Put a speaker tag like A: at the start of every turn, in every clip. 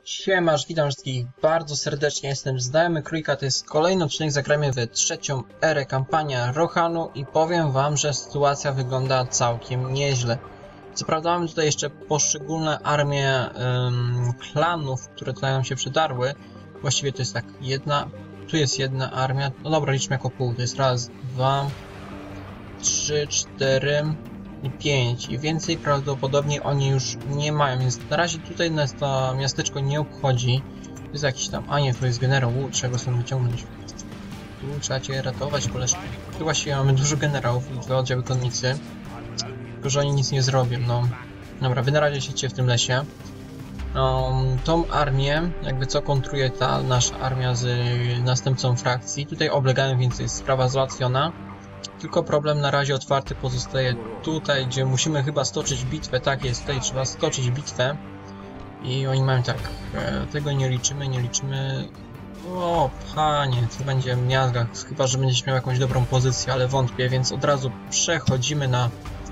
A: Siemasz, witam wszystkich bardzo serdecznie, jestem Znajomy Królika, to jest kolejny odcinek, zagramy w trzecią erę kampania Rohanu i powiem wam, że sytuacja wygląda całkiem nieźle. Co prawda mamy tutaj jeszcze poszczególne armie klanów, które tutaj nam się przydarły. Właściwie to jest tak, tu jest jedna armia, no dobra, liczmy jako pół, to jest raz, dwa, trzy, cztery i 5 i więcej prawdopodobnie oni już nie mają, więc na razie tutaj nas to miasteczko nie obchodzi. To jest jakiś tam, a nie, to jest generał, trzeba go stąd wyciągnąć. Tu trzeba cię ratować, koleżko. Tu właściwie mamy dużo generałów i 2 oddziały konnicy, tylko że oni nic nie zrobią, no. Dobra, wy na razie siedźcie w tym lesie. Tą armię, jakby co kontruje ta nasza armia z następcą frakcji. Tutaj oblegałem, więc jest sprawa załatwiona. Tylko problem na razie otwarty pozostaje tutaj, gdzie musimy chyba stoczyć bitwę. Tak jest, tutaj trzeba stoczyć bitwę. I oni mają tak, tego nie liczymy. O, panie, to będzie miazga, chyba że będziesz miał jakąś dobrą pozycję, ale wątpię, więc od razu przechodzimy na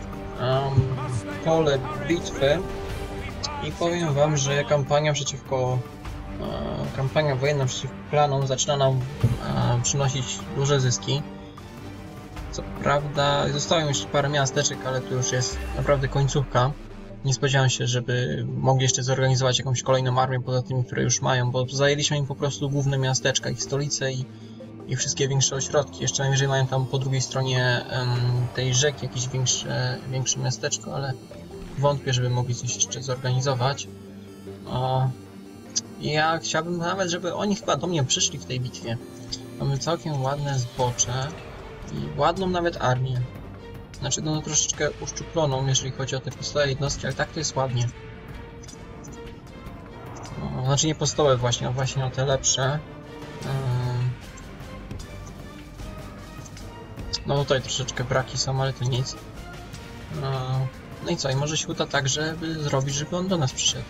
A: pole bitwy. I powiem wam, że kampania wojenna przeciwko klanom zaczyna nam przynosić duże zyski. Co prawda zostało jeszcze parę miasteczek, ale to już jest naprawdę końcówka. Nie spodziewałem się, żeby mogli jeszcze zorganizować jakąś kolejną armię poza tymi, które już mają, bo zajęliśmy im po prostu główne miasteczka, ich stolice i wszystkie większe ośrodki. Jeszcze najwyżej mają tam po drugiej stronie tej rzeki jakieś większe miasteczko, ale wątpię, żeby mogli coś jeszcze zorganizować. Ja chciałbym nawet, żeby oni chyba do mnie przyszli w tej bitwie. Mamy całkiem ładne zbocze. I ładną nawet armię. Znaczy, no troszeczkę uszczuploną, jeżeli chodzi o te podstawowe jednostki, ale tak to jest ładnie. Znaczy nie podstawowe właśnie, a właśnie o te lepsze. No tutaj troszeczkę braki są, ale to nic. No i co, i może się uda tak, żeby zrobić, żeby on do nas przyszedł.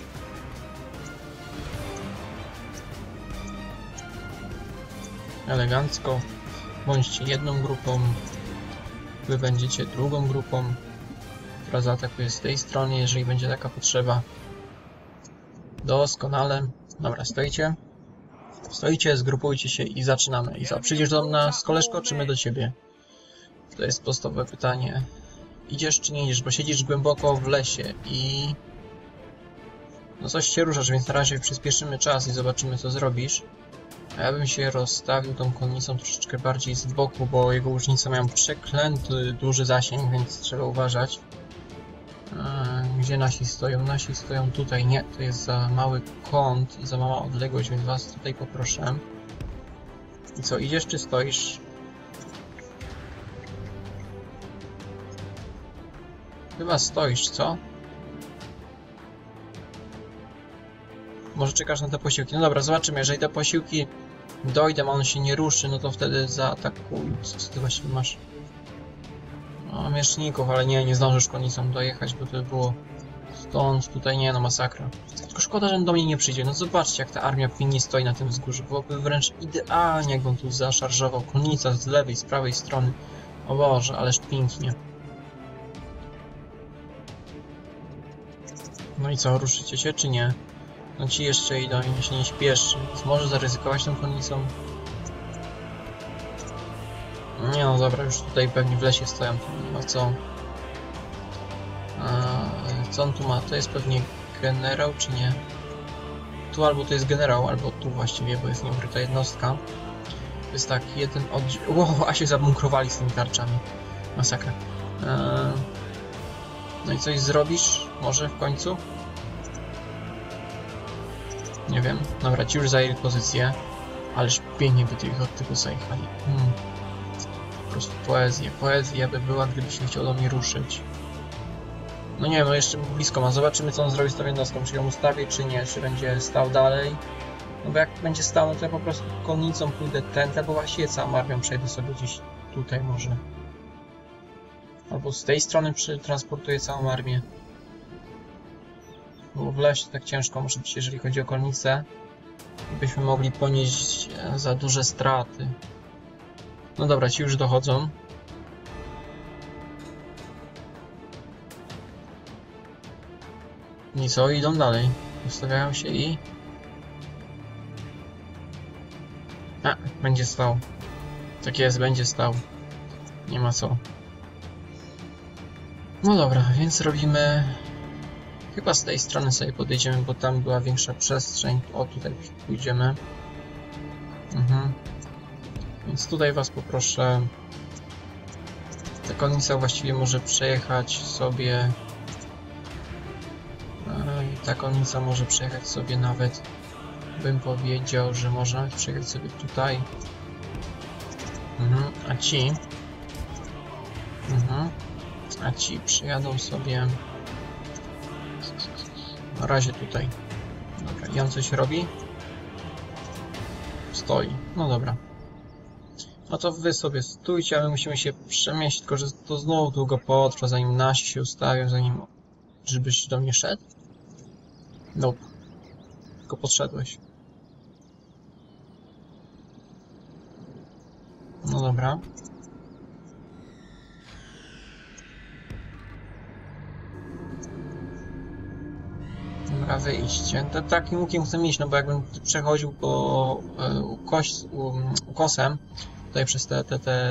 A: Elegancko. Bądźcie jedną grupą, wy będziecie drugą grupą, która zaatakuje z tej strony, jeżeli będzie taka potrzeba. Doskonale. Dobra, stoicie, zgrupujcie się i zaczynamy. I co, przyjdziesz do nas, koleżko, czy my do ciebie? To jest podstawowe pytanie. Idziesz czy nie idziesz, bo siedzisz głęboko w lesie i... No coś się ruszasz, więc na razie przyspieszymy czas i zobaczymy, co zrobisz. A ja bym się rozstawił tą konnicą troszeczkę bardziej z boku, bo jego łucznicy mają przeklęty duży zasięg, więc trzeba uważać. Gdzie nasi stoją? Nasi stoją tutaj. Nie, to jest za mały kąt i za mała odległość, więc was tutaj poproszę. I co, idziesz czy stoisz? Chyba stoisz, co? Może czekasz na te posiłki? No dobra, zobaczymy. Jeżeli te posiłki dojdą, a on się nie ruszy, no to wtedy zaatakuj. Co ty właściwie masz? No, mieszczników, ale nie zdążysz konnicą dojechać, bo to by było stąd, tutaj nie, no masakra. Tylko szkoda, że on do mnie nie przyjdzie. No zobaczcie, jak ta armia winni stoi na tym wzgórzu. Byłoby wręcz idealnie, jakbym tu zaszarżował. Konnica z lewej, z prawej strony. O Boże, ależ pięknie. No i co, ruszycie się czy nie? No ci jeszcze idą i się nie śpieszy, więc może zaryzykować tą konnicą. Nie no dobra, już tutaj pewnie w lesie stoją, to nie ma co. Co on tu ma? To jest pewnie generał, czy nie? Tu albo to jest generał, albo tu właściwie, bo jest nieukryta jednostka. To jest tak, jeden oddział... Wow, a się zabunkrowali z tymi tarczami. Masakra. No i coś zrobisz? Może w końcu? Nie wiem. Dobra, ci już zajęli pozycję. Ależ pięknie by tych od tyłu zajechali. Po prostu poezja. Poezja by była, gdybyś nie chciał do mnie ruszyć. No nie wiem, no jeszcze blisko ma. Zobaczymy, co on zrobi z tą jednostką. Czy ją ustawi, czy nie. Czy będzie stał dalej. No bo jak będzie stał, no to ja po prostu konnicą pójdę tędy, bo właściwie całą armią przejdę sobie gdzieś tutaj może. Albo z tej strony transportuję całą armię. Bo w lesie tak ciężko może być, jeżeli chodzi o konnicę. Byśmy mogli ponieść za duże straty. No dobra, ci już dochodzą. I co? Idą dalej. Ustawiają się i... A, będzie stał. Tak jest, będzie stał. Nie ma co. No dobra, więc robimy... Chyba z tej strony sobie podejdziemy, bo tam była większa przestrzeń. O, tutaj pójdziemy. Więc tutaj was poproszę. Ta konnica właściwie może przejechać sobie... Ta konnica może przejechać sobie nawet... Bym powiedział, że można przejechać sobie tutaj. A ci... A ci przyjadą sobie... Na razie tutaj. Dobra, i on coś robi? Stoi. No dobra. No to wy sobie stójcie, a my musimy się przemieścić, tylko że to znowu długo potrwa, zanim nasi się ustawią, zanim... Żebyś do mnie szedł? Nope. Tylko podszedłeś. No dobra. Dobra, wyjście. Takim łukiem chcę iść, no bo jakbym przechodził po ukosem, tutaj przez te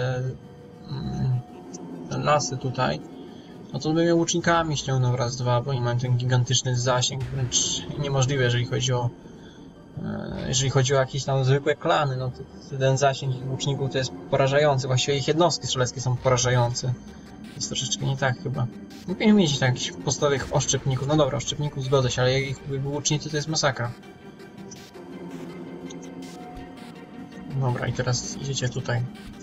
A: lasy tutaj, no to bym je łucznikami ściągnął raz, dwa, bo oni mają ten gigantyczny zasięg, wręcz niemożliwe, jeżeli chodzi o jakieś tam zwykłe klany, no to ten zasięg ich łuczników to jest porażający, właściwie ich jednostki strzeleckie są porażające. Jest troszeczkę nie tak chyba. Nie powinien mieć tak jakichś podstawowych oszczepników. No dobra, oszczepników zgodzę się, ale jak ich łucznicy to jest masakra. Dobra, i teraz idziecie tutaj.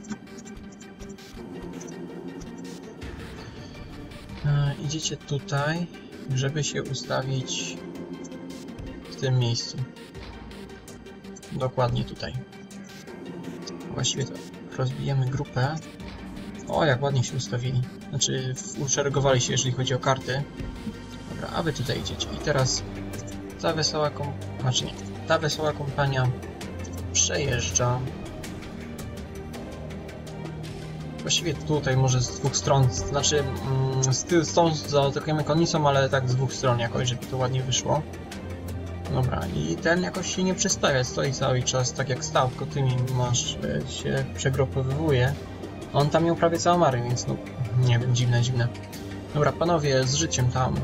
A: Idziecie tutaj, żeby się ustawić w tym miejscu. Dokładnie tutaj. Właściwie to rozbijemy grupę. O, jak ładnie się ustawili. Znaczy, uszeregowali się, jeżeli chodzi o karty. Dobra, a wy tutaj idziecie. I teraz ta wesoła kompania przejeżdża. Właściwie tutaj może z dwóch stron, znaczy z tą zaatakujemy konnicą, ale tak z dwóch stron jakoś, żeby to ładnie wyszło. Dobra, i ten jakoś się nie przestawia, stoi cały czas tak jak stał, tylko ty mi masz, się przegrupowywuje. On tam miał prawie całą armię, więc no, nie wiem, dziwne. Dobra, panowie, z życiem tam.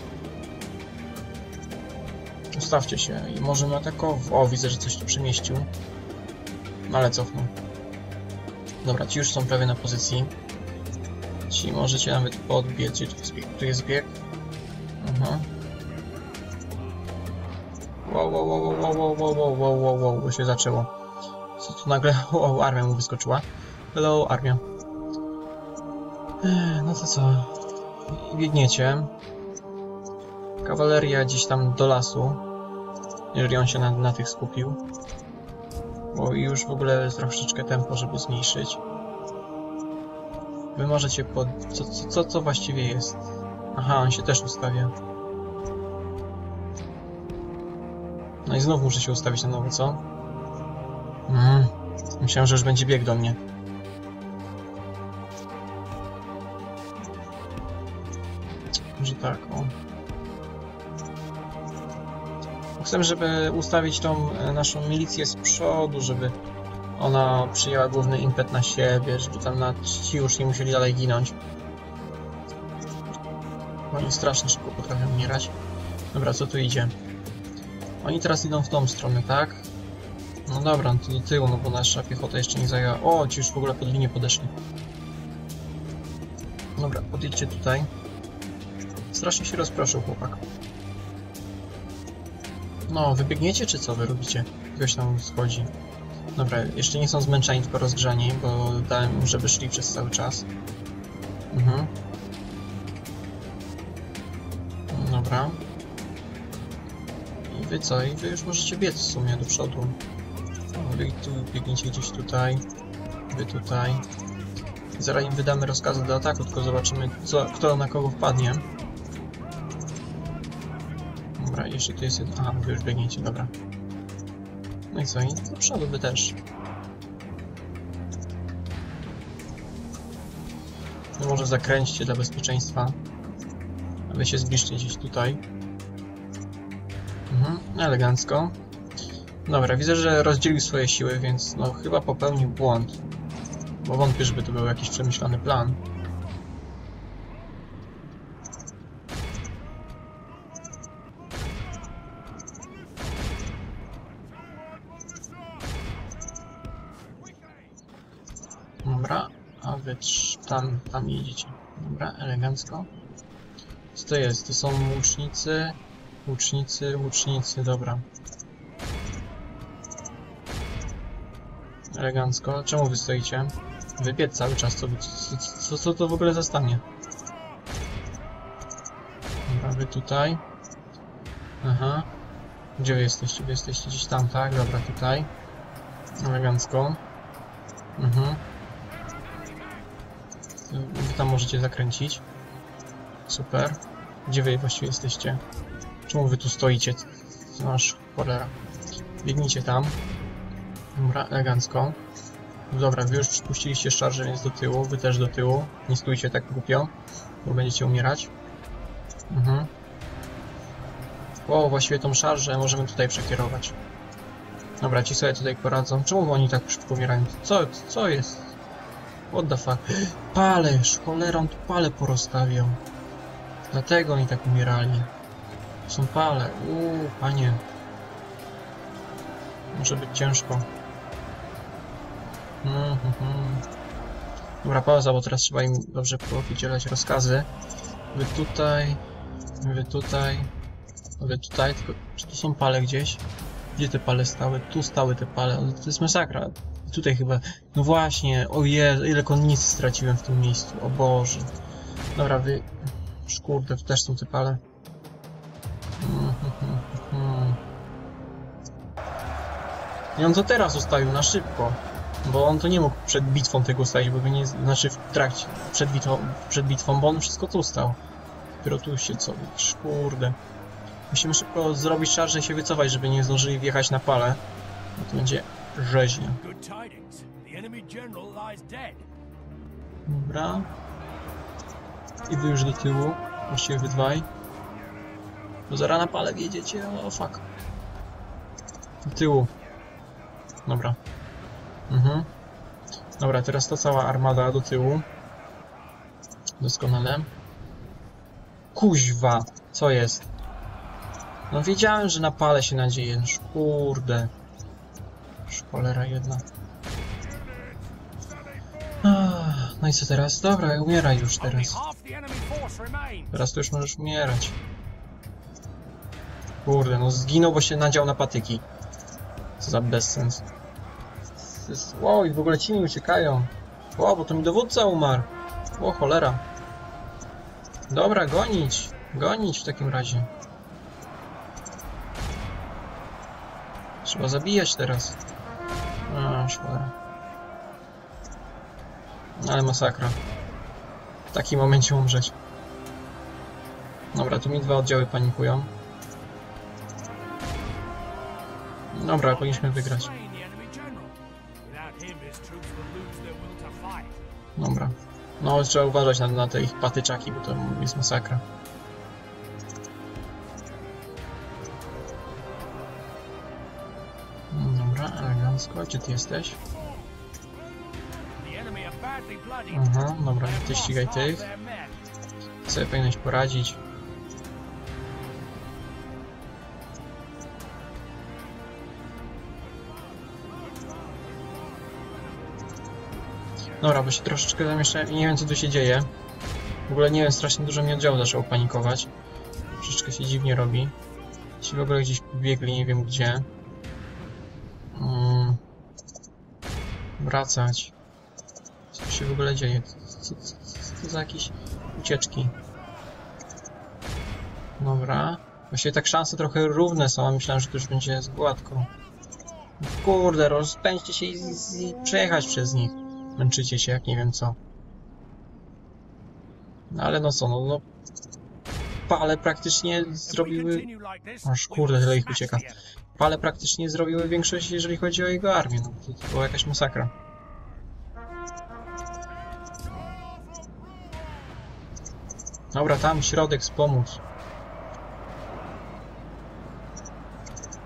A: Ustawcie się i możemy atakować. O, widzę, że coś tu przemieścił. Ale cofnął. Dobra, ci już są prawie na pozycji. Ci możecie nawet podbiec, gdzie tu jest bieg. Wow, bo się zaczęło. Co tu nagle? O, armia mu wyskoczyła. Hello, armia. No to co? Biegniecie. Kawaleria gdzieś tam do lasu. Jeżeli on się na tych skupił. Bo już w ogóle troszeczkę tempo, żeby zmniejszyć. Wy możecie pod... Co właściwie jest? Aha, on się też ustawia. No i znów muszę się ustawić na nowo, co? Myślałem, że już będzie bieg do mnie. Może tak, o. Chcę, żeby ustawić tą naszą milicję z przodu, żeby ona przyjęła główny impet na siebie, żeby tam ci już nie musieli dalej ginąć. Oni strasznie szybko potrafią umierać. Dobra, co tu idzie? Oni teraz idą w tą stronę, tak? No dobra, no to do tyłu, no bo nasza piechota jeszcze nie zajęła. O, ci już w ogóle pod linię podeszli. Dobra, podjedźcie tutaj. Strasznie się rozproszył chłopak. No, wybiegniecie czy co wy robicie? Ktoś tam schodzi. Dobra, jeszcze nie są zmęczeni, tylko rozgrzani, bo dałem im, żeby szli przez cały czas. Dobra. I wy co? I wy już możecie biec w sumie do przodu. O, wy tu biegniecie gdzieś tutaj. Wy tutaj. Zaraz im wydamy rozkazy do ataku, tylko zobaczymy, kto na kogo wpadnie. Dobra, jeszcze tu jest jeden... Aha, wy już biegniecie, dobra. No i co? I do przodu wy też. No może zakręćcie dla bezpieczeństwa. A wy się zbliżcie gdzieś tutaj. Elegancko. Dobra, widzę, że rozdzielił swoje siły, więc no chyba popełnił błąd. Bo wątpię, żeby to był jakiś przemyślany plan. Dobra, a wy tam jedziecie. Dobra, elegancko. Co to jest? To są łucznicy. Łucznicy, dobra. Elegancko. Czemu wy stoicie? Wybiec cały czas, co to w ogóle za stanie? Dobra, wy tutaj. Aha. Gdzie wy jesteście? Wy jesteście gdzieś tam, tak? Dobra, tutaj. Elegancko. Mhm. Wy tam możecie zakręcić. Super. Gdzie wy właściwie jesteście? Czemu wy tu stoicie? Masz cholera. Biegnijcie tam. Dobra, elegancko. Dobra, wy już przypuściliście szarżę, więc do tyłu. Wy też do tyłu. Nie stójcie tak głupio, bo będziecie umierać. Mhm. O, właściwie tą szarżę możemy tutaj przekierować. Dobra, ci sobie tutaj poradzą. Czemu oni tak szybko umierają? Co jest? What the fuck? Palesz! Cholerą tu pale porozstawiał. Dlatego oni tak umierali. Są pale. Panie. Może być ciężko. Dobra, pauza, bo teraz trzeba im dobrze udzielać rozkazy. Wy tutaj. Wy tutaj. Wy tutaj. Tylko, czy tu są pale gdzieś? Gdzie te pale stały? Tu stały te pale. To jest masakra. Tutaj chyba. No właśnie. O Jezu, ile konnicy straciłem w tym miejscu. O Boże. Dobra, wy... Kurde, tu też są te pale. I on to teraz ustawił na szybko. Bo on to nie mógł przed bitwą tego ustawić, bo by nie... Znaczy w trakcie... Przed bitwą, bo on wszystko tu stał. Dopiero tu się co... Kurde. Musimy szybko zrobić szarżę i się wycofać, żeby nie zdążyli wjechać na pale. Bo to będzie rzeźnia. Dobra. I wy już do tyłu. Właściwie wy dwaj. Bo zaraz na pale wjedziecie. O fuck. Do tyłu. Dobra. Dobra, teraz ta cała armada do tyłu. Doskonale. Kuźwa. Co jest? No wiedziałem, że na pale się nadzieję. Kurde. Cholera jedna. No i co teraz? Dobra, umieraj już teraz. Teraz to już możesz umierać. Kurde, no zginął, bo się nadział na patyki. Co za bezsens. Wow, i w ogóle ci mi uciekają. Wow, bo to mi dowódca umarł. O, cholera. Dobra, gonić. Gonić w takim razie. Trzeba zabijać teraz. Cholera. Ale masakra. W takim momencie umrzeć. Dobra, tu mi dwa oddziały panikują. Dobra, powinniśmy wygrać. Dobra. No, trzeba uważać na te ich patyczaki, bo to jest masakra. Dobra, elegancko. Gdzie ty jesteś? Aha, dobra, ty ścigaj tych. Sobie powinieneś poradzić. Dobra, bo się troszeczkę zamieszałem i nie wiem, co tu się dzieje. W ogóle nie wiem, strasznie dużo mi oddziału zaczęło panikować. Troszeczkę się dziwnie robi. Ci w ogóle gdzieś pobiegli, nie wiem gdzie. Wracać. Co tu się w ogóle dzieje? Co to za jakieś ucieczki? Dobra. Właściwie tak szanse trochę równe są, a myślałem, że to już będzie gładko. Kurde, rozpędźcie się i przejechać przez nich. Męczycie się jak nie wiem co. No ale no co, no pale praktycznie zrobiły... Aż kurde, tyle ich ucieka. Pale praktycznie zrobiły większość, jeżeli chodzi o jego armię. No to była jakaś masakra. Dobra, tam środek wspomóc.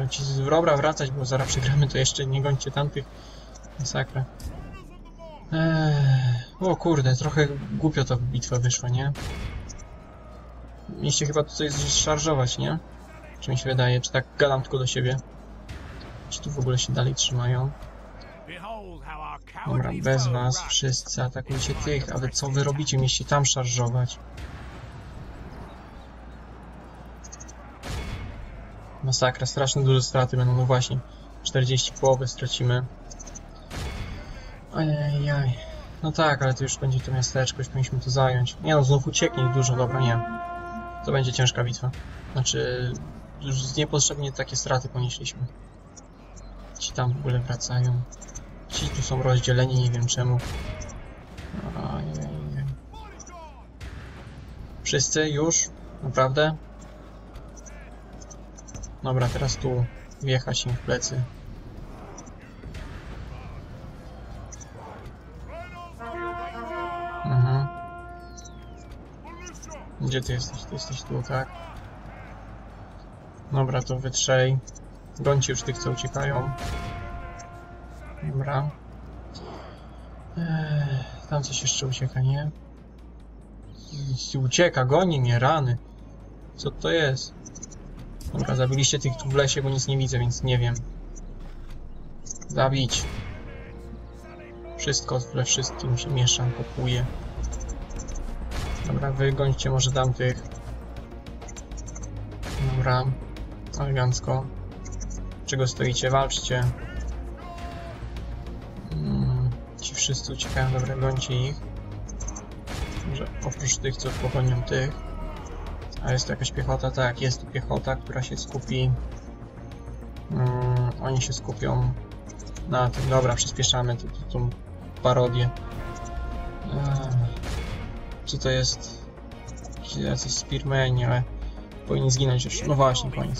A: ci z Wrobra wracać, bo zaraz przegramy, to jeszcze nie gońcie tamtych. Masakra. O kurde, trochę głupio to bitwa wyszła, nie? Mieliście chyba tu coś szarżować, nie? Czy mi się wydaje, czy tak gadam tylko do siebie? Ci tu w ogóle się dalej trzymają. Dobra, bez was wszyscy atakujcie tych, ale co wy robicie? Mieliście tam szarżować. Masakra, strasznie duże straty będą, no właśnie. 40 połowy stracimy. Ajajaj. No tak, ale to już będzie to miasteczko, już powinniśmy to zająć. Nie no, znów ucieknie ich dużo, dobra, nie. To będzie ciężka bitwa. Znaczy, już niepotrzebnie takie straty ponieśliśmy. Ci tam w ogóle wracają. Ci tu są rozdzieleni, nie wiem czemu. Ajajaj. Wszyscy już? Naprawdę? Dobra, teraz tu wjechać im w plecy. Mhm. Gdzie ty jesteś? Ty jesteś tu, tak? Dobra, to wy trzej. Gońcie już tych, co uciekają. Dobra. Tam coś jeszcze ucieka, nie? Ucieka, goni mnie, rany. Co to jest? Dobra, zabiliście tych tu w lesie, bo nic nie widzę, więc nie wiem. Zabić. Wszystko we wszystkim się mieszam, kopuję. Dobra, wygońcie może tamtych. Dobra. Elegancko. Czego stoicie? Walczcie. Ci wszyscy uciekają, dobra, gońcie ich. Może oprócz tych, co pogonią tych. A jest tu jakaś piechota? Tak, jest tu piechota, która się skupi. Oni się skupią na tym. Dobra, przyspieszamy tą parodię. Co to jest? Jacyś spearmeni, ale powinni zginąć już. No właśnie, koniec.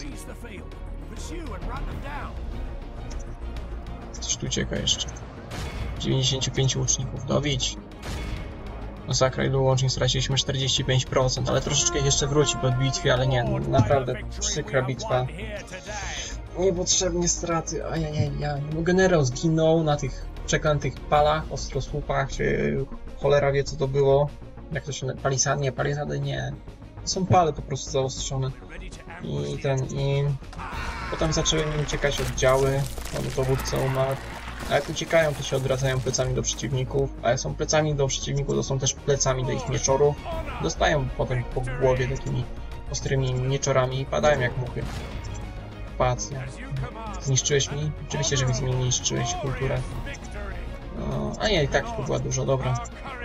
A: Coś tu ucieka jeszcze. 95 łuczników. Dobić. Masakra, ilu łącznie straciliśmy? 45%, ale troszeczkę jeszcze wróci po bitwie, ale nie, naprawdę przykra bitwa. Niepotrzebnie straty, ajajaj. No generał zginął na tych przeklętych palach, ostrosłupach, czy cholera wie co to było. Jak to się... Palisady? Nie, palisady nie. To są pale po prostu zaostrzone. I potem zaczęły mi uciekać oddziały, dowódca umarł. A jak uciekają, to się odwracają plecami do przeciwników, a jak są plecami do przeciwników, to są też plecami do ich mieczorów. Dostają potem po głowie takimi ostrymi mieczorami i padają jak muchy. Pacja. Zniszczyłeś mi? Oczywiście, że mi zniszczyłeś kulturę. No, a nie, i tak tu była dużo, dobra.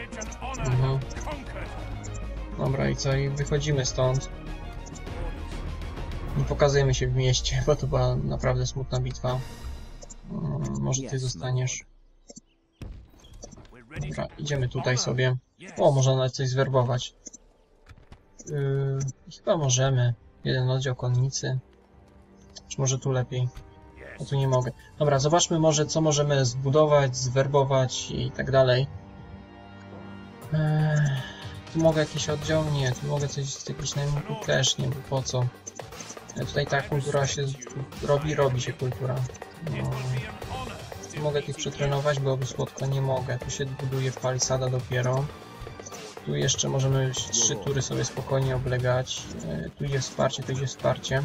A: Dobra, i co? I wychodzimy stąd. Nie pokazujemy się w mieście, bo to była naprawdę smutna bitwa. Może ty zostaniesz. Dobra, idziemy tutaj sobie. O, można nawet coś zwerbować. Chyba możemy. Jeden oddział konnicy. Czy może tu lepiej? No tu nie mogę. Dobra, zobaczmy może co możemy zbudować, zwerbować i tak dalej. Tu mogę jakiś oddział? Nie. Tu mogę coś z jakiejś najemników? Też nie, bo po co? Tutaj ta kultura się robi się kultura. No. Mogę tych przetrenować, byłoby słodko, nie mogę. Tu się buduje palisada dopiero. Tu jeszcze możemy 3 tury sobie spokojnie oblegać. Tu idzie wsparcie, tu idzie wsparcie.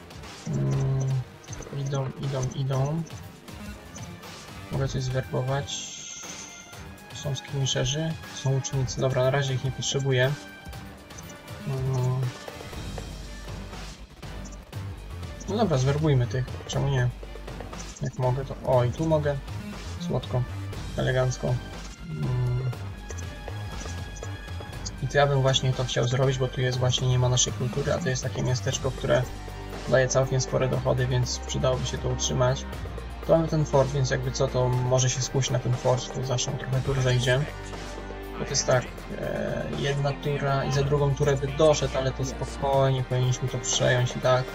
A: Idą. Mogę coś zwerbować. Są skirmisherzy, są ucznicy. Dobra, na razie ich nie potrzebuję. No dobra, zwerbujmy tych. Czemu nie? Jak mogę to... O, i tu mogę. Słodko. Elegancko. I to ja bym właśnie to chciał zrobić, bo tu jest właśnie nie ma naszej kultury, a to jest takie miasteczko, które daje całkiem spore dochody, więc przydałoby się to utrzymać. Tu mamy ten fort, więc jakby co, to może się skusić na ten fort, tu zawsze trochę tur zajdzie. Bo to jest tak, jedna tura i za drugą turę by doszedł, ale to spokojnie, powinniśmy to przejąć i tak.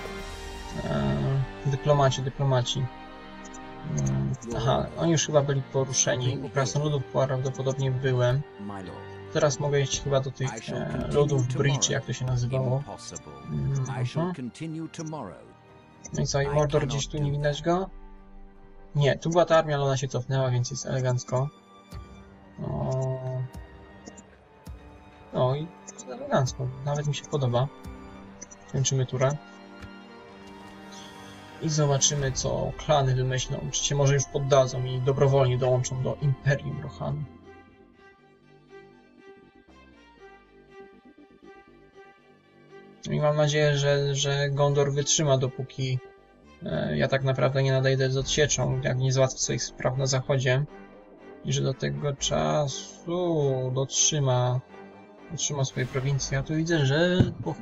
A: Dyplomaci. Aha, oni już chyba byli poruszeni. U krasnoludów prawdopodobnie byłem. Teraz mogę iść chyba do tych ludów Bridge, jak to się nazywało. No i co, i Mordor gdzieś tu nie widać go? Nie, tu była ta armia, ale ona się cofnęła, więc jest elegancko. No i jest elegancko, nawet mi się podoba. Kończymy turę. I zobaczymy, co klany wymyślą. Czy się może już poddadzą i dobrowolnie dołączą do Imperium Rohanu. I mam nadzieję, że Gondor wytrzyma, dopóki ja tak naprawdę nie nadejdę z odsieczą, jak nie załatwię swoich spraw na zachodzie. I że do tego czasu dotrzyma swojej prowincji. Ja tu widzę, że...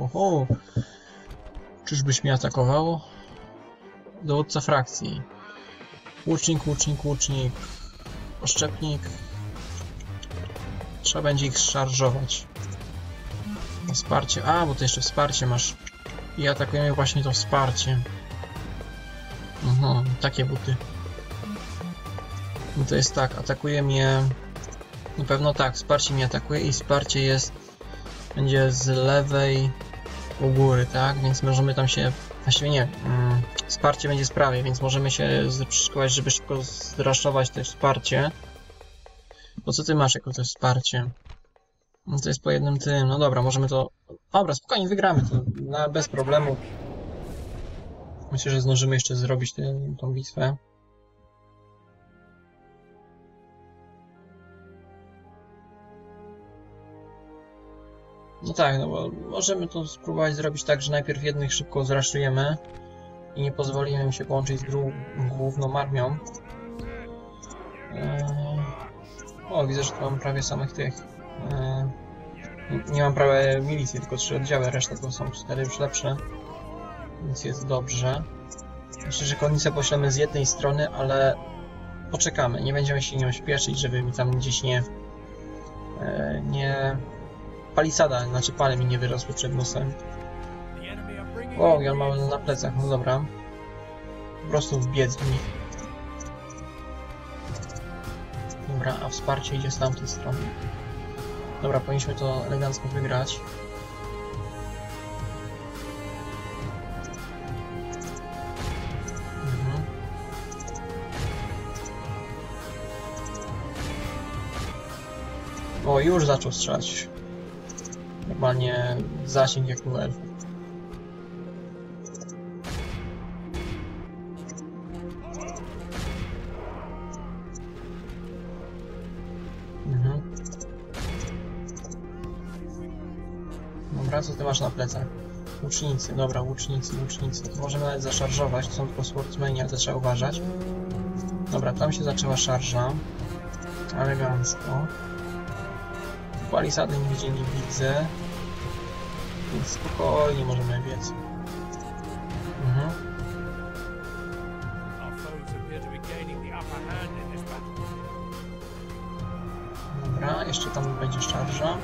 A: Czyżbyś mnie atakował? Dowódca frakcji. Łucznik, łucznik, łucznik. Oszczepnik. Trzeba będzie ich szarżować. Wsparcie. A, bo to jeszcze wsparcie masz. I atakujemy właśnie to wsparcie. Takie buty. No to jest tak, atakuje mnie... Na pewno tak, wsparcie mnie atakuje i wsparcie jest... Będzie z lewej u góry, tak? Więc możemy tam się... Właściwie nie. Wsparcie będzie z prawej, więc możemy się przyszykować, żeby szybko zraszować to wsparcie. Bo co ty masz jako to wsparcie? No to jest po jednym tym. No dobra, możemy to... Dobra, spokojnie, wygramy to bez problemu. Myślę, że zdążymy jeszcze zrobić tą bitwę. No tak, no bo możemy to spróbować zrobić tak, że najpierw jednych szybko zraszujemy i nie pozwolimy im się połączyć z główną armią. O, widzę, że tu mam prawie samych tych... Nie mam prawie milicji, tylko 3 oddziały, reszta to są 4 już lepsze. Więc jest dobrze. Myślę, że konnicę poślemy z jednej strony, ale poczekamy. Nie będziemy się nią śpieszyć, żeby mi tam gdzieś nie... Palisada, znaczy pale mi nie wyrosły przed nosem. O, i on ma na plecach, no dobra. Po prostu wbiec w nich. Dobra, a wsparcie idzie z tamtej strony. Dobra, powinniśmy to elegancko wygrać. O, już zaczął strzelać. Normalnie zasięg jak u elfów. Dobra, co ty masz na plecach? Łucznicy, dobra, łucznicy. To możemy nawet zaszarżować, to są tylko swordsmeni, ale to trzeba uważać. Dobra, tam się zaczęła szarża. Elegancko. Palisady nigdzie nie widzę. Więc spokojnie możemy biec. Dobra, jeszcze tam będzie szarża.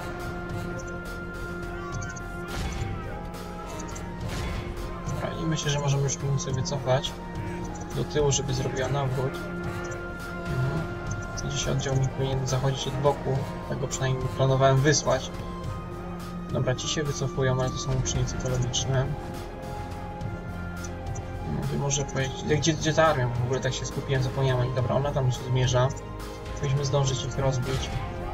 A: Dobra, i myślę, że możemy już sobie wycofać do tyłu, żeby zrobiła nawrót. Dzisiaj oddział mi powinien zachodzić od boku, tego przynajmniej planowałem wysłać. Dobra, ci się wycofują, ale to są łucznicy koloniczne. Ty może powiedzieć, gdzie ta armia? W ogóle tak się skupiłem, zapomniałem. Dobra, ona tam zmierza. Powinniśmy zdążyć ich rozbić.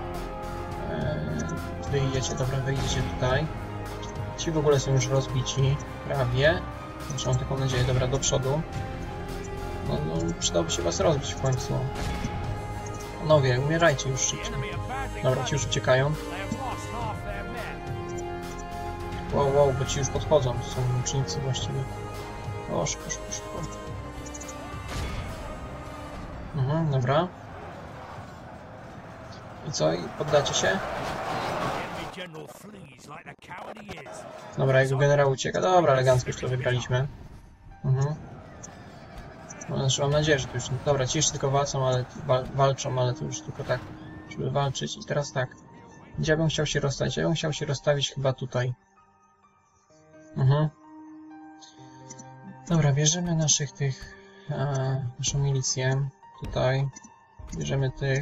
A: Wyjdziecie, dobra, wyjdziecie tutaj. Ci w ogóle są już rozbici, prawie. Znaczy mam taką nadzieję, dobra, do przodu. No przydałoby się was rozbić w końcu. Panowie, umierajcie już szybciej. Dobra, ci już uciekają. Wow, bo ci już podchodzą, to są łucznicy właściwie. O, szybko. Dobra. I co? I poddacie się? Dobra, jego generał ucieka. Dobra, elegancko już to wygraliśmy. Znaczy mam nadzieję, że to już... Dobra, ci jeszcze tylko walczą, ale to już tylko tak, żeby walczyć. I teraz tak. Gdzie ja bym chciał się rozstawić? Ja bym chciał się rozstawić chyba tutaj. Dobra, bierzemy naszą milicję. Tutaj. Bierzemy tych.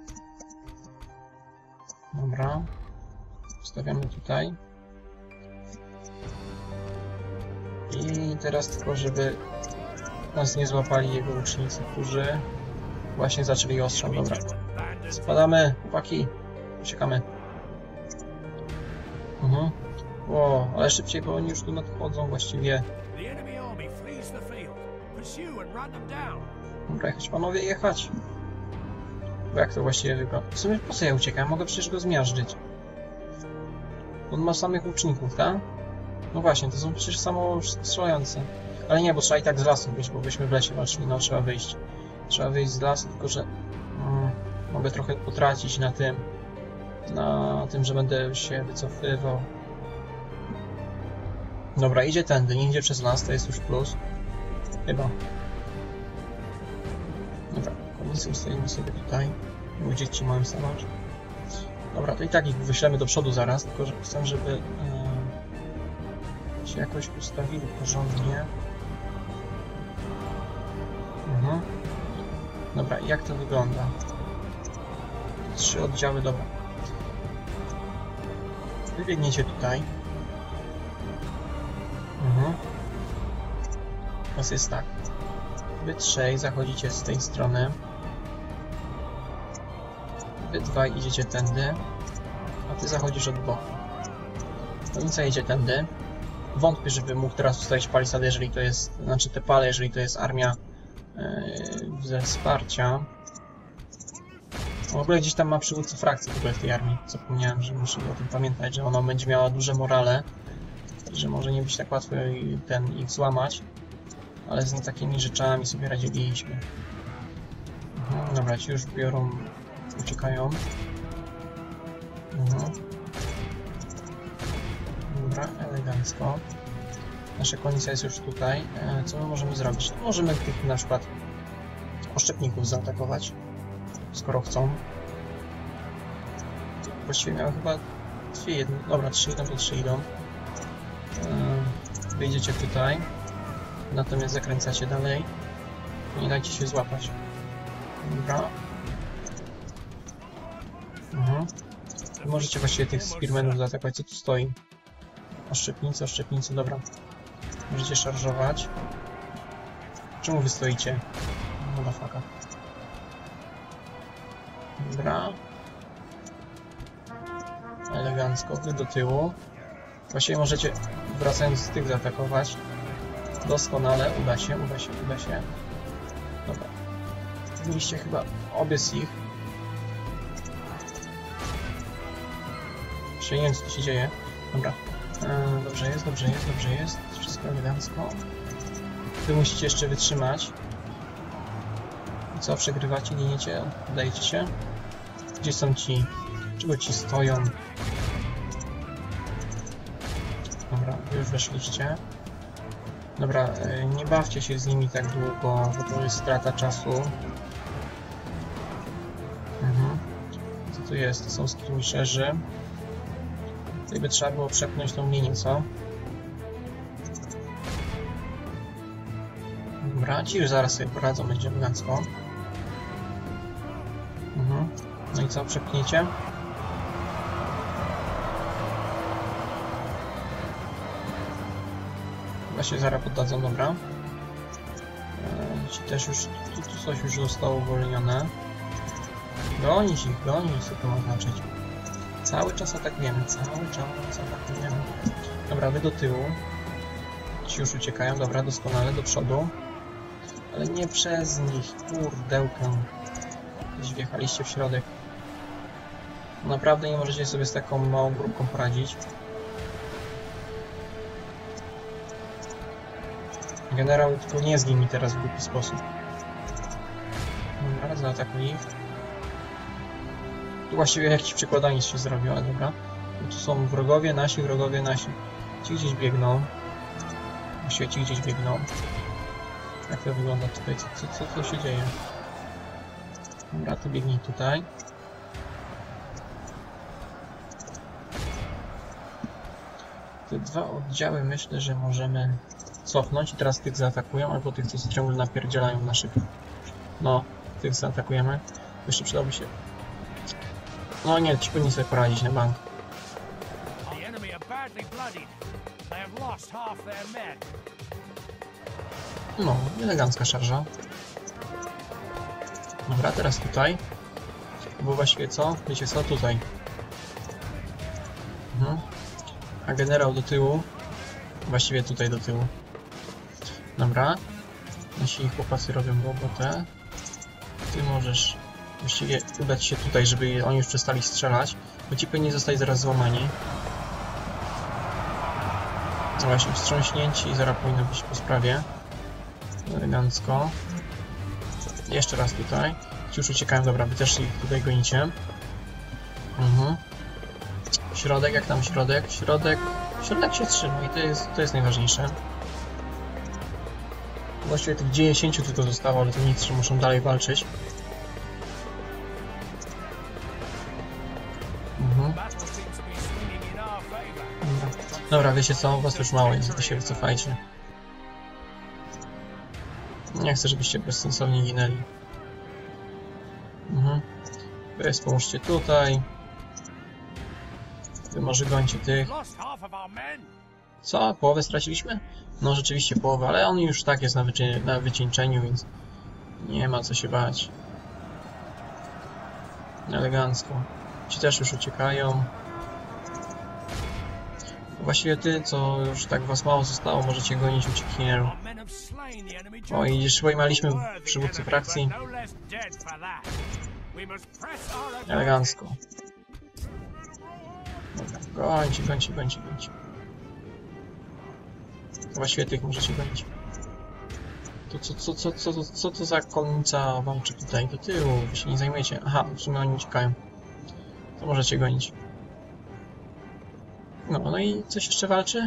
A: Dobra. Stawiamy tutaj. I I teraz tylko, żeby nas nie złapali jego łucznicy, którzy właśnie zaczęli ostrzał. Dobra. Spadamy, chłopaki. Uciekamy. O, ale szybciej, bo oni już tu nadchodzą właściwie. Dobra, jechać panowie, jechać. Bo jak to właściwie wygląda? W sumie po co ja uciekam? Mogę przecież go zmiażdżyć. On ma samych łuczników, tak? No właśnie, to są przecież samo strzelające. Ale nie, bo trzeba i tak z lasu wyjść, bo byśmy w lesie walczyli, no trzeba wyjść. Trzeba wyjść z lasu, tylko że mogę trochę potracić na tym, że będę się wycofywał. Dobra, idzie tędy, nie idzie przez las, to jest już plus. Chyba. Dobra, końcem ustajemy sobie tutaj. Bo dzieci mają stanąć. Dobra, to i tak ich wyślemy do przodu zaraz, tylko że chcę, żeby się jakoś ustawili porządnie. Dobra, jak to wygląda? 3 oddziały, dobra. Wybiegniecie tutaj. Teraz jest tak. Wy 3 zachodzicie z tej strony. Wy 2 idziecie tędy. A ty zachodzisz od boku. Konica jedzie tędy. Wątpię, żeby mógł teraz ustawić palisadę, jeżeli to jest... Znaczy te pale, jeżeli to jest armia ze wsparcia. W ogóle gdzieś tam ma przywódcę frakcji w ogóle w tej armii. Zapomniałem, że muszę o tym pamiętać, że ona będzie miała duże morale. Że może nie być tak łatwo ich złamać. Ale z takimi rzeczami sobie radziliśmy. Dobra, ci już biorą... uciekają. Dobra, elegancko. Nasza konica jest już tutaj. Co my możemy zrobić? Możemy tych na przykład oszczepników zaatakować, skoro chcą. Właściwie miały chyba 2 jedno. Dobra, 3 idą, to 3 idą. Wyjdziecie tutaj. Natomiast zakręcacie dalej. Nie dajcie się złapać. Dobra. Możecie właściwie tych spearmenów zaatakować. Co tu stoi? Oszczepnicy, dobra. Możecie szarżować. Czemu wy stoicie? Motherfucker. Dobra. Elegancko, wy do tyłu. Właściwie możecie, wracając z tych, zaatakować. Doskonale, uda się. Dobra. Mieliście chyba obie z ich. Jeszcze nie wiem, co tu się dzieje. Dobra. Dobrze jest. Wszystko elegancko. Wy musicie jeszcze wytrzymać. I co, przegrywacie, giniecie? Dajecie się? Gdzie są ci? Czego ci stoją? Dobra, wy już weszliście. Dobra, nie bawcie się z nimi tak długo, bo to jest strata czasu. Co tu jest? To są skirmisherzy. Tutaj by trzeba było przepchnąć tą linię, co? Dobra, ci już zaraz sobie poradzą, będzie elegancko. No i co, przepchniecie? Chyba się zaraz poddadzą, dobra. Ci też już, tu coś już zostało uwolnione. Gonić ich, co to ma znaczyć? Cały czas atakujemy, Dobra, wy do tyłu. Ci już uciekają, dobra, doskonale, do przodu. Ale nie przez nich, kurdełkę. Gdzieś wjechaliście w środek. Naprawdę nie możecie sobie z taką małą grupką poradzić. Generał tylko nie zginie mi teraz w głupi sposób. Dobra, zaatakuj ich. Tu właściwie jakiś przykładaniec się zrobił, ale dobra. Tu są wrogowie nasi. Ci gdzieś biegną. Właściwie ci gdzieś biegną. Jak to wygląda tutaj? Co się dzieje? Dobra, ty biegnij tutaj. Te 2 oddziały myślę, że możemy cofnąć i teraz tych zaatakują, albo tych, co ciągle napierdzielają naszych. No, tych zaatakujemy. Jeszcze przydałby się. No nie, ci powinni sobie poradzić na bank. No, elegancka szarża. Dobra, teraz tutaj. Bo właściwie co? Wiecie co? Tutaj. A generał do tyłu. Właściwie tutaj do tyłu. Dobra. Nasi chłopacy robią robotę. Ty możesz właściwie udać się tutaj, żeby oni już przestali strzelać. Bo ci powinni zostać zaraz złamani. No właśnie, wstrząśnięci i zaraz powinno być po sprawie. Elegancko. Jeszcze raz tutaj. Ci już uciekają, dobra, wy też ich tutaj gonicie. Środek, jak tam środek? Środek się trzyma i to jest najważniejsze. Właściwie tych 10 tylko zostało, ale to nic, że muszą dalej walczyć. Dobra, wiecie co? Was już mało jest, wy się wycofajcie. Nie chcę, żebyście bezsensownie ginęli. Wy pomóżcie tutaj. Wy może gońcie tych. Co? Połowę straciliśmy? No rzeczywiście połowę, ale on już tak jest na wycieńczeniu, więc nie ma co się bać. Elegancko. Ci też już uciekają. Właściwie ty, co już tak was mało zostało, możecie gonić uciekinierów. O, i już pojmaliśmy przywódcę frakcji. Elegancko. Dobra, gońcie. Właściwie tych możecie gonić. To co to za konnica wam tutaj do tyłu? Wy się nie zajmujecie. Aha, w sumie oni uciekają. To możecie gonić. No i coś jeszcze walczy?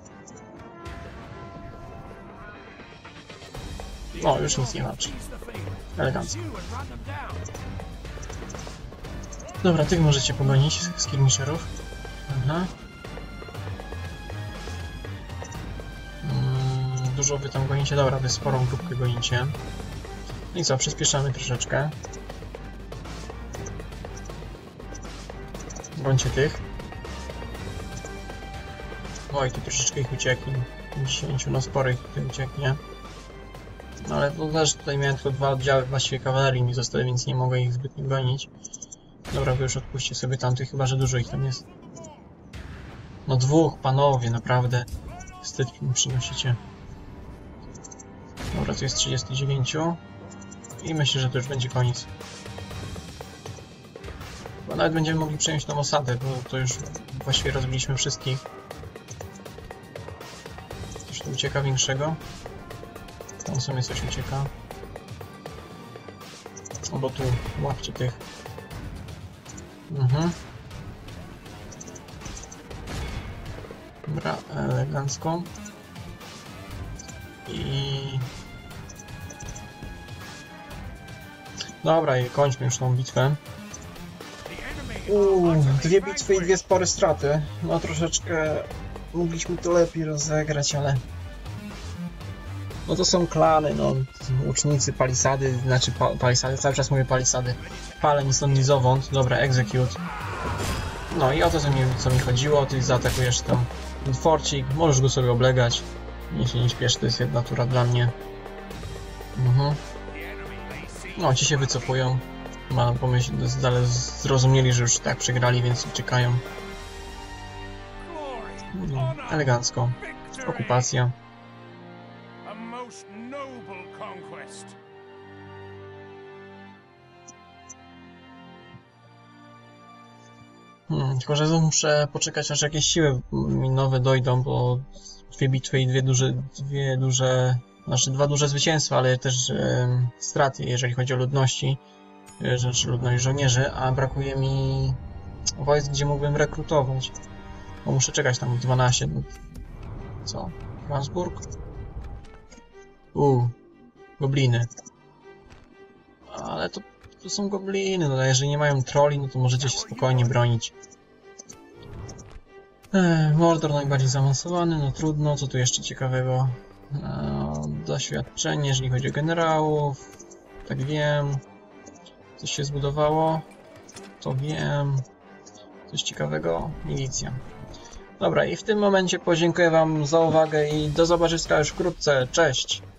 A: O, już nic nie walczy. Elegancko. Dobra, tych możecie pogonić, skirmisherów. Aha. Dużo wy tam gonicie. Dobra, wy sporą grupkę gonicie. I co, przyspieszamy troszeczkę. Gońcie tych. Oj, tu troszeczkę ich ucieknie. 10, no sporo ich tutaj ucieknie. No ale to też tutaj miałem tylko 2 oddziały właściwie kawalerii mi zostały, więc nie mogę ich zbytnio gonić. Dobra, wy już odpuśćcie sobie tamtych, chyba że dużo ich tam jest. No 2, panowie, naprawdę. Wstyd mi przynosicie. Dobra, tu jest 39. I myślę, że to już będzie koniec. Bo nawet będziemy mogli przejąć tą osadę, bo to już właściwie rozbiliśmy wszystkich. Coś tu ucieka większego. Tam sobie coś ucieka. O, bo tu łapcie tych. Dobra, elegancko. I... Dobra, i kończmy już tą bitwę. 2 bitwy i 2 spore straty. No troszeczkę mogliśmy to lepiej rozegrać, ale... No to są klany, no. Łucznicy, palisady, znaczy palisady, cały czas mówię palisady. Paleń, nizowąt, dobra, execute. No i o to co mi chodziło, ty zaatakujesz tam forcik, możesz go sobie oblegać. Nie się nie śpiesz, to jest jedna tura dla mnie. No, ci się wycofują. Mam pomyśl, ale zrozumieli, że już tak przegrali, więc uciekają. Elegancko. Okupacja. Tylko że muszę poczekać, aż jakieś siły mi nowe dojdą, bo 2 bitwy i 2 duże zwycięstwa, ale też straty, jeżeli chodzi o ludności, znaczy ludność żołnierzy, a brakuje mi wojsk, gdzie mógłbym rekrutować, bo muszę czekać tam 12. Co? Franzburg? Gobliny. Ale to są gobliny, no jeżeli nie mają trolli, no to możecie się spokojnie bronić. Mordor najbardziej zaawansowany, no trudno, co tu jeszcze ciekawego? Doświadczenie, jeżeli chodzi o generałów, tak wiem. Coś się zbudowało, to wiem. Coś ciekawego, milicja. Dobra, i w tym momencie podziękuję wam za uwagę i do zobaczenia już wkrótce, cześć!